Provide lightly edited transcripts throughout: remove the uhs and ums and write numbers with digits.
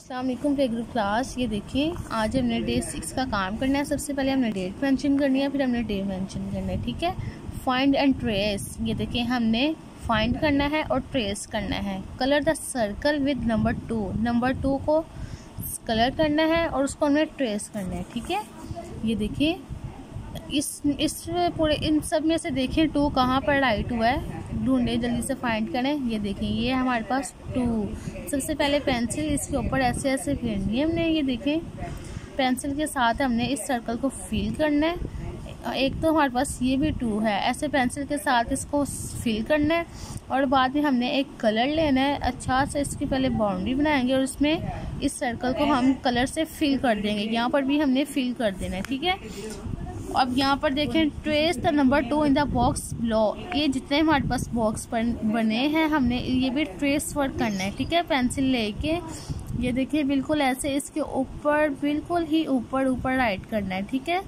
अस्सलाम वालेकुम play group class. ये देखिए आज हमने डे 6 का काम करना है। सबसे पहले हमने डेट मेंशन करनी है, फिर हमने डे मेंशन करना है। ठीक है, फाइंड एंड ट्रेस। ये देखिए हमने फाइंड करना है और ट्रेस करना है। Colour the circle with number 2 को कलर करना है और उसको हमें ट्रेस करना है। ठीक है, ये देखिए इस पूरे इन सब में से देखें 2 कहाँ पर राइट हुआ है, ढूंढे जल्दी से फाइंड करें। ये देखें ये हमारे पास 2। सबसे पहले पेंसिल इसके ऊपर ऐसे ऐसे फेरनी है हमने। ये देखें पेंसिल के साथ हमने इस सर्कल को फिल करना है। एक तो हमारे पास ये भी 2 है, ऐसे पेंसिल के साथ इसको फिल करना है और बाद में हमने एक कलर लेना है। अच्छा से इसकी पहले बाउंड्री बनाएंगे और इसमें इस सर्कल को हम कलर से फिल कर देंगे। यहाँ पर भी हमने फिल कर देना है। ठीक है, अब यहाँ पर देखें trace the number 2 in the box below. ये जितने हमारे पास बॉक्स बने हैं हमने ये भी ट्रेस वर्क करना है। ठीक है, पेंसिल लेके ये देखिए बिल्कुल ऐसे इसके ऊपर बिल्कुल ही ऊपर राइट करना है। ठीक है,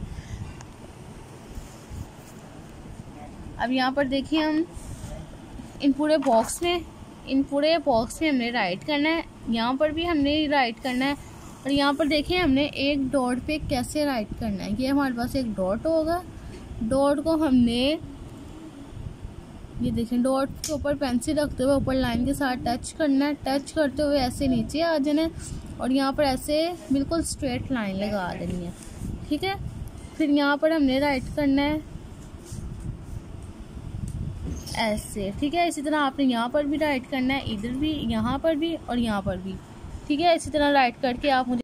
अब यहाँ पर देखिए हम इन पूरे बॉक्स में हमने राइट करना है। यहाँ पर भी हमने राइट करना है और यहाँ पर देखिए हमने एक डॉट पे कैसे राइट करना है। ये हमारे पास एक डॉट होगा, डॉट को हमने ये देखें डॉट के ऊपर पेंसिल रखते हुए ऊपर लाइन के साथ टच करना है। टच करते हुए ऐसे नीचे आ जाना है और यहाँ पर ऐसे बिल्कुल स्ट्रेट लाइन लगा देनी है। ठीक है, फिर यहाँ पर हमने राइट करना है ऐसे। ठीक है, इसी तरह आपने यहाँ पर भी राइट करना है, इधर भी, यहाँ पर भी और यहाँ पर भी। ठीक है, इसी तरह राइट करके आप मुझे